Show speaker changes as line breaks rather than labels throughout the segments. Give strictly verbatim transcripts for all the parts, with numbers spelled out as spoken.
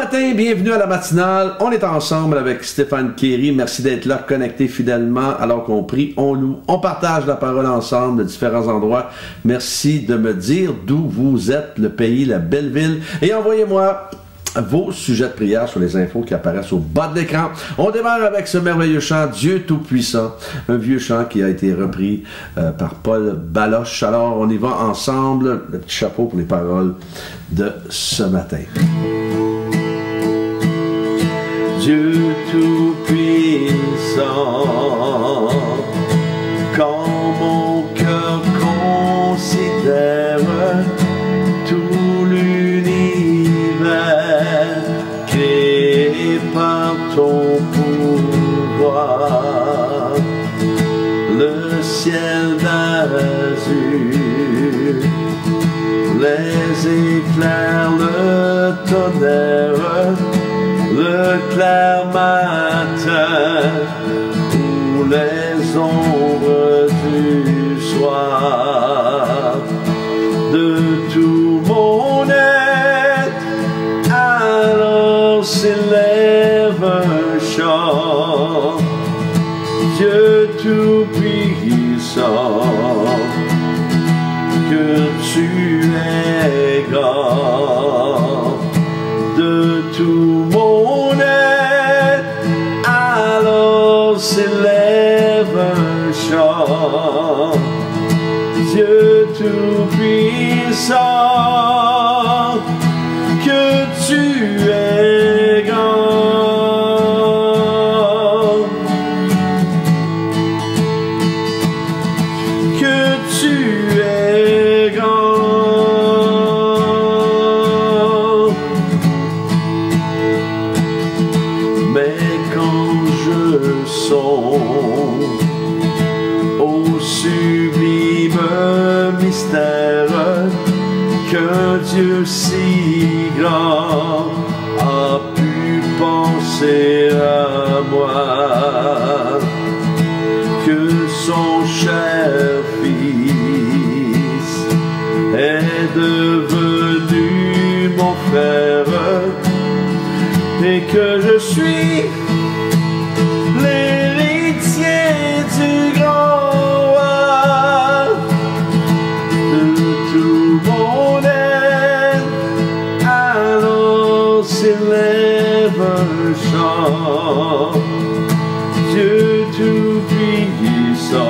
matin, bienvenue à la matinale. On est ensemble avec Stéphane Kéry. Merci d'être là, connecté fidèlement. Alors qu'on prie, on loue, on partage la parole ensemble de différents endroits. Merci de me dire d'où vous êtes, le pays, la belle ville. Et envoyez-moi vos sujets de prière sur les infos qui apparaissent au bas de l'écran. On démarre avec ce merveilleux chant « Dieu Tout-Puissant », un vieux chant qui a été repris euh, par Paul Baloche. Alors, on y va ensemble. Le petit chapeau pour les paroles de ce matin. Dieu Tout-Puissant, quand mon cœur considère tout l'univers créé par ton pouvoir, le ciel d'azur, les éclairs, le tonnerre, le clair matin ou les ombres du soir, de tout mon être, alors s'élève un chant. Dieu Tout-Puissant, que tu es grand, de tout mon être, alors s'élève un chant. Dieu Tout-Puissant, que tu es grand. Que tu es grand. Mais quand je songe au sublime mystère qu'un Dieu si grand a pu penser à moi, que son cher Fils est devenu mon frère, et que je suis l'héritier du grand roi, de tout mon être, alors s'élève un chant. Dieu Tout-Puissant,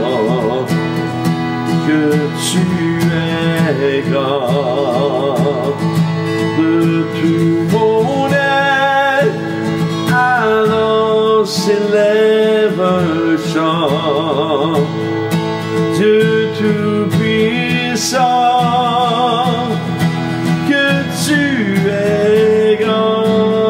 que tu es grand, de tout mon être, alors s'élève un chant. Dieu Tout-Puissant, que tu es grand.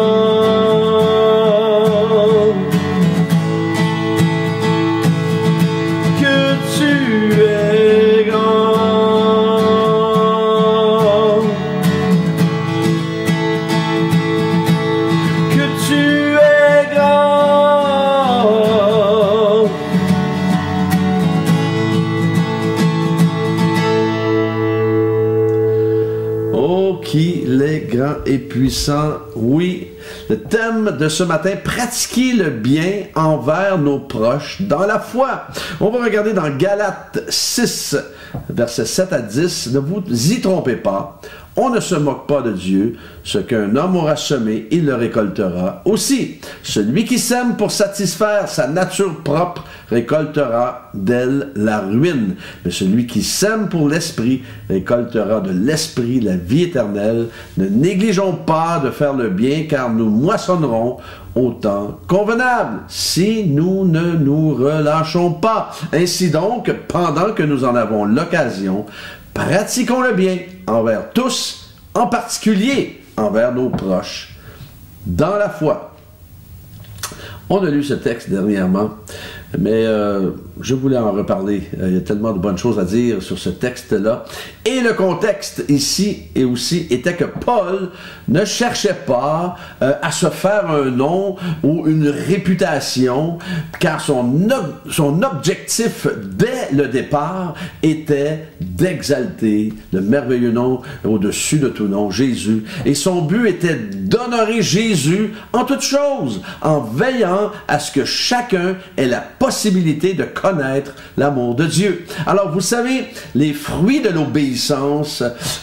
Qu'il est grand et puissant. Oui, le thème de ce matin, pratiquer le bien envers nos proches dans la foi. On va regarder dans Galates six, versets sept à dix. Ne vous y trompez pas. On ne se moque pas de Dieu. Ce qu'un homme aura semé, il le récoltera. Aussi, celui qui sème pour satisfaire sa nature propre récoltera d'elle la ruine. Mais celui qui sème pour l'esprit récoltera de l'esprit la vie éternelle. Ne négligeons pas de faire le bien, car nous moissonnerons au temps convenable, si nous ne nous relâchons pas. Ainsi donc, pendant que nous en avons l'occasion, pratiquons le bien envers tous, en particulier envers nos proches, dans la foi. On a lu ce texte dernièrement, mais euh, je voulais en reparler. Il y a tellement de bonnes choses à dire sur ce texte-là. Et le contexte ici et aussi était que Paul ne cherchait pas euh, à se faire un nom ou une réputation, car son, ob son objectif dès le départ était d'exalter le merveilleux nom au-dessus de tout nom, Jésus. Et son but était d'honorer Jésus en toutes choses, en veillant à ce que chacun ait la possibilité de connaître l'amour de Dieu. Alors, vous savez, les fruits de l'obéissance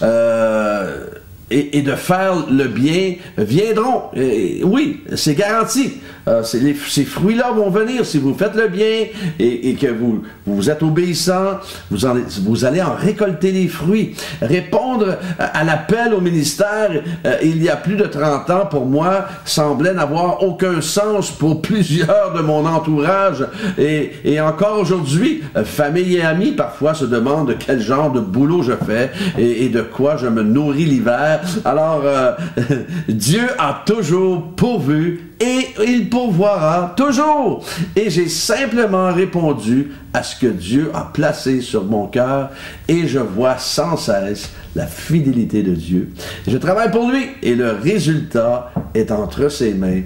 euh, et, et de faire le bien viendront. Et, oui, c'est garanti. Euh, les, ces fruits-là vont venir si vous faites le bien et, et que vous, vous êtes obéissant, vous, en, vous allez en récolter les fruits. Répondre à, à l'appel au ministère euh, il y a plus de trente ans, pour moi, semblait n'avoir aucun sens pour plusieurs de mon entourage. Et, et encore aujourd'hui, euh, famille et amis parfois se demandent quel genre de boulot je fais et, et de quoi je me nourris l'hiver. Alors, euh, Dieu a toujours pourvu et il pourvoira toujours. Et j'ai simplement répondu à ce que Dieu a placé sur mon cœur et je vois sans cesse la fidélité de Dieu. Je travaille pour lui et le résultat est entre ses mains.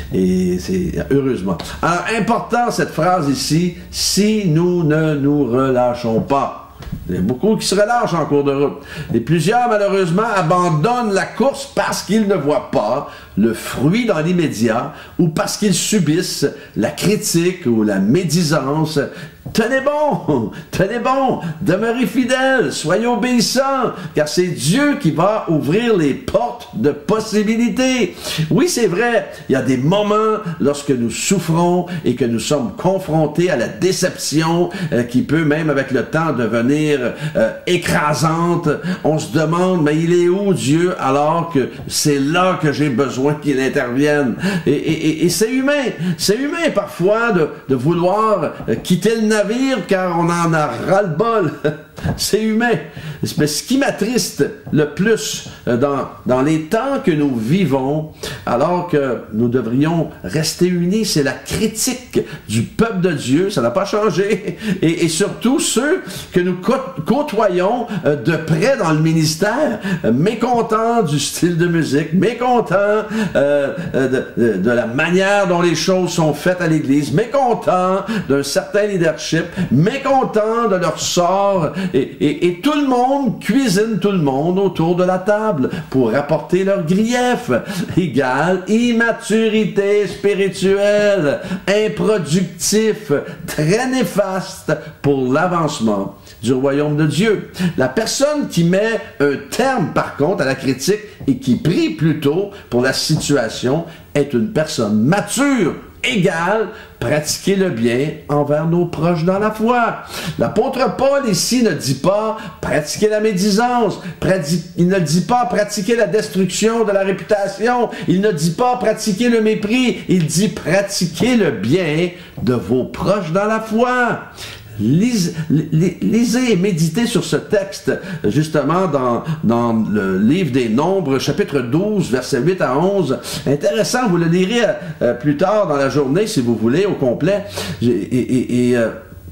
Et c'est heureusement. Alors, important cette phrase ici, si nous ne nous relâchons pas. Il y a beaucoup qui se relâchent en cours de route. Et plusieurs, malheureusement, abandonnent la course parce qu'ils ne voient pas le fruit dans l'immédiat ou parce qu'ils subissent la critique ou la médisance. Tenez bon, tenez bon, demeurez fidèles, soyez obéissants, car c'est Dieu qui va ouvrir les portes de possibilités. Oui, c'est vrai, il y a des moments lorsque nous souffrons et que nous sommes confrontés à la déception euh, qui peut même avec le temps devenir euh, écrasante. On se demande, mais il est où Dieu alors que c'est là que j'ai besoin qu'il intervienne? Et, et, et, et c'est humain, c'est humain parfois de, de vouloir euh, quitter le navire car on en a ras-le-bol. C'est humain. Mais ce qui m'attriste le plus dans, dans les temps que nous vivons, alors que nous devrions rester unis, c'est la critique du peuple de Dieu. Ça n'a pas changé. Et, et surtout ceux que nous côtoyons de près dans le ministère, mécontents du style de musique, mécontents euh, de, de, de la manière dont les choses sont faites à l'Église, mécontents d'un certain leadership, mécontents de leur sort. Et, et, et tout le monde cuisine tout le monde autour de la table pour apporter leurs griefs. Égale immaturité spirituelle, improductif, très néfaste pour l'avancement du royaume de Dieu. La personne qui met un terme, par contre, à la critique et qui prie plutôt pour la situation est une personne mature, égale pratiquer le bien envers nos proches dans la foi. L'apôtre Paul ici ne dit pas pratiquer la médisance, il ne dit pas pratiquer la destruction de la réputation, il ne dit pas pratiquer le mépris, il dit pratiquer le bien de vos proches dans la foi. Lisez, lisez et méditez sur ce texte, justement, dans, dans le livre des Nombres, chapitre douze, versets huit à onze. Intéressant, vous le lirez euh, plus tard dans la journée, si vous voulez, au complet. Et, et, et euh,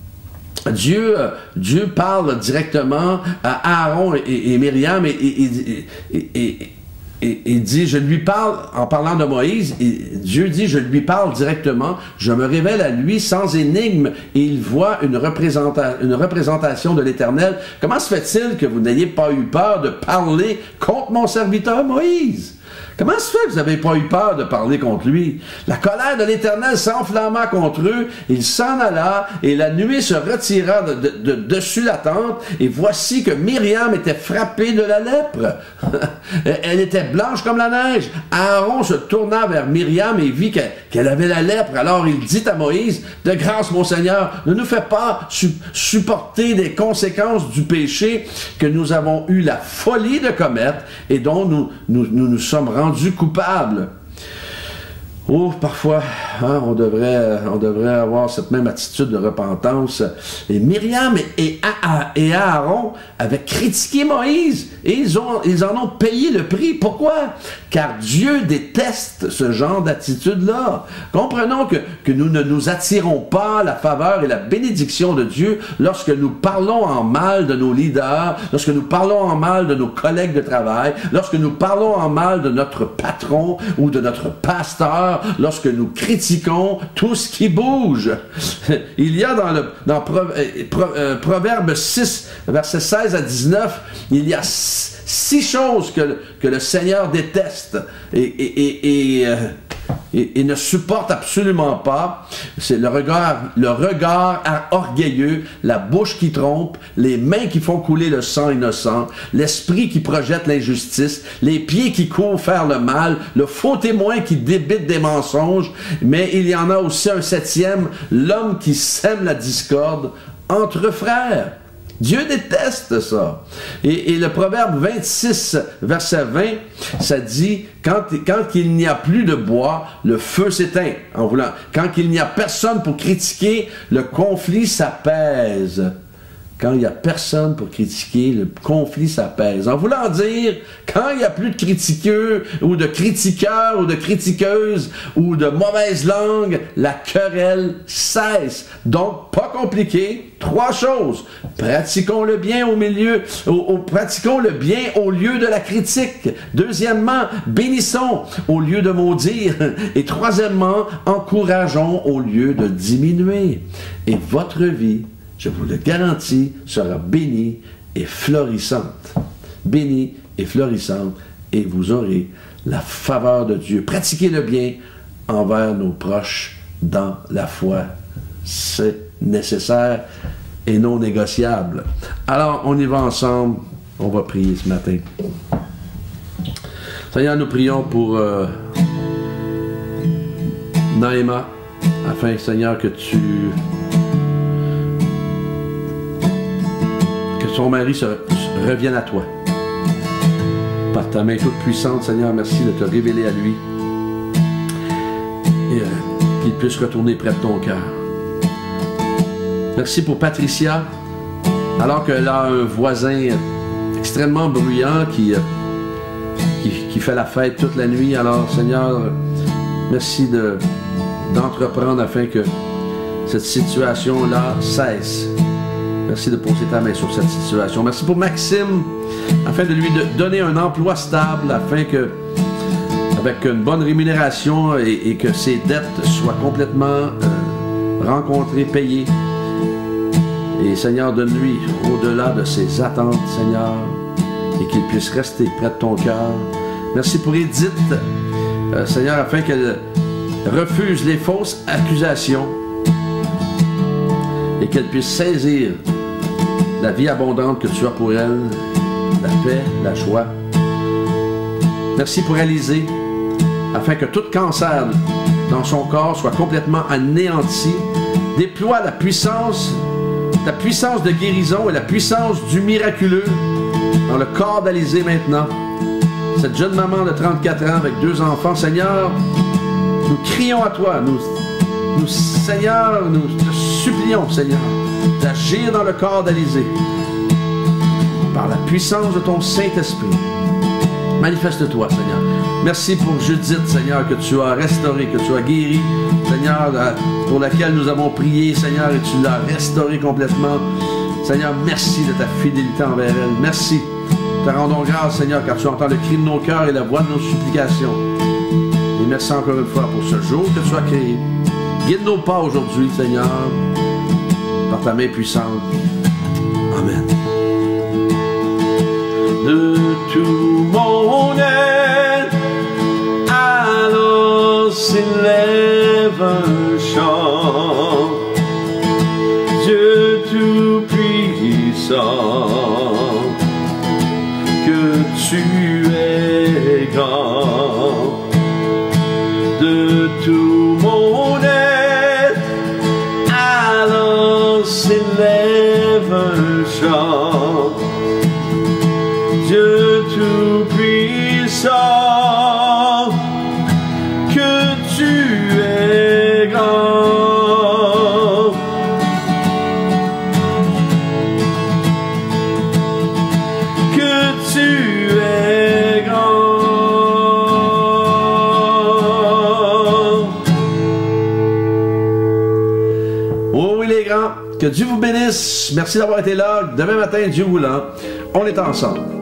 Dieu, Dieu parle directement à Aaron et, et Myriam et, et, et, et, et Et il dit, je lui parle, en parlant de Moïse, et Dieu dit, je lui parle directement, je me révèle à lui sans énigme, et il voit une, représenta une représentation de l'Éternel. Comment se fait-il que vous n'ayez pas eu peur de parler contre mon serviteur Moïse? Comment se fait que vous n'avez pas eu peur de parler contre lui? La colère de l'Éternel s'enflamma contre eux, il s'en alla, et la nuée se retira de, de, de, dessus la tente, et voici que Myriam était frappée de la lèpre. Elle était blanche comme la neige. Aaron se tourna vers Myriam et vit qu'elle qu'elle avait la lèpre. Alors il dit à Moïse, de grâce, mon Seigneur, ne nous fais pas su supporter des conséquences du péché que nous avons eu la folie de commettre et dont nous nous, nous, nous sommes rendus coupables. Oh, parfois, hein, on, devrait, on devrait avoir cette même attitude de repentance. Et Myriam et, et Aaron avaient critiqué Moïse et ils, ont, ils en ont payé le prix. Pourquoi? Car Dieu déteste ce genre d'attitude-là. Comprenons que, que nous ne nous attirons pas la faveur et la bénédiction de Dieu lorsque nous parlons en mal de nos leaders, lorsque nous parlons en mal de nos collègues de travail, lorsque nous parlons en mal de notre patron ou de notre pasteur, lorsque nous critiquons tout ce qui bouge. Il y a dans le dans Pro, Pro, euh, Proverbe six, versets seize à dix-neuf, il y a six choses que, que le Seigneur déteste et, et, et, et, euh, et, et ne supporte absolument pas. C'est le regard, le regard orgueilleux, la bouche qui trompe, les mains qui font couler le sang innocent, l'esprit qui projette l'injustice, les pieds qui courent faire le mal, le faux témoin qui débite des mensonges, mais il y en a aussi un septième, l'homme qui sème la discorde entre frères. Dieu déteste ça. Et, et le Proverbe vingt-six, verset vingt, ça dit, quand, quand il n'y a plus de bois, le feu s'éteint. En voulant, quand il n'y a personne pour critiquer, le conflit s'apaise. Quand il n'y a personne pour critiquer, le conflit s'apaise. En voulant dire, quand il n'y a plus de critiqueux, ou de critiqueurs, ou de critiqueuses, ou de mauvaises langues, la querelle cesse. Donc, pas compliqué, trois choses. Pratiquons le bien au milieu, au, au, pratiquons le bien au lieu de la critique. Deuxièmement, bénissons au lieu de maudire. Et troisièmement, encourageons au lieu de diminuer. Et votre vie, je vous le garantis, sera bénie et florissante. Bénie et florissante, et vous aurez la faveur de Dieu. Pratiquez le bien envers nos proches dans la foi. C'est nécessaire et non négociable. Alors, on y va ensemble. On va prier ce matin. Seigneur, nous prions pour euh, Naïma, afin, Seigneur, que tu... son mari se, se revienne à toi. Par ta main toute puissante, Seigneur, merci de te révéler à lui. Et euh, qu'il puisse retourner près de ton cœur. Merci pour Patricia, alors qu'elle a un voisin extrêmement bruyant qui, euh, qui, qui fait la fête toute la nuit. Alors, Seigneur, merci de, d'entreprendre afin que cette situation-là cesse. Merci de poser ta main sur cette situation. Merci pour Maxime, afin de lui de donner un emploi stable, afin que, avec une bonne rémunération et, et que ses dettes soient complètement euh, rencontrées, payées. Et Seigneur, donne-lui au-delà de ses attentes, Seigneur, et qu'il puisse rester près de ton cœur. Merci pour Edith, euh, Seigneur, afin qu'elle refuse les fausses accusations et qu'elle puisse saisir la vie abondante que tu as pour elle, la paix, la joie. Merci pour Alizé, afin que tout cancer dans son corps soit complètement anéanti. Déploie la puissance, ta puissance de guérison et la puissance du miraculeux dans le corps d'Alizé maintenant. Cette jeune maman de trente-quatre ans avec deux enfants, Seigneur, nous crions à toi, nous, nous Seigneur, nous te supplions, Seigneur, d'agir dans le corps d'Alizé par la puissance de ton Saint-Esprit. Manifeste-toi, Seigneur. Merci pour Judith, Seigneur, que tu as restauré, que tu as guéri, Seigneur, pour laquelle nous avons prié, Seigneur, et tu l'as restauré complètement. Seigneur, merci de ta fidélité envers elle. Merci. Te rendons grâce, Seigneur, car tu entends le cri de nos cœurs et la voix de nos supplications. Et merci encore une fois pour ce jour que tu as créé. Guide nos pas aujourd'hui, Seigneur, par ta main puissante. Amen. De tout mon être, alors s'élève un chant. Dieu tout-puissant, que tu es grand. De tout mon être, alors s'élève un chant. Dieu tout-puissant, que tu es les grands. Que Dieu vous bénisse. Merci d'avoir été là. Demain matin, Dieu voulant, on est ensemble.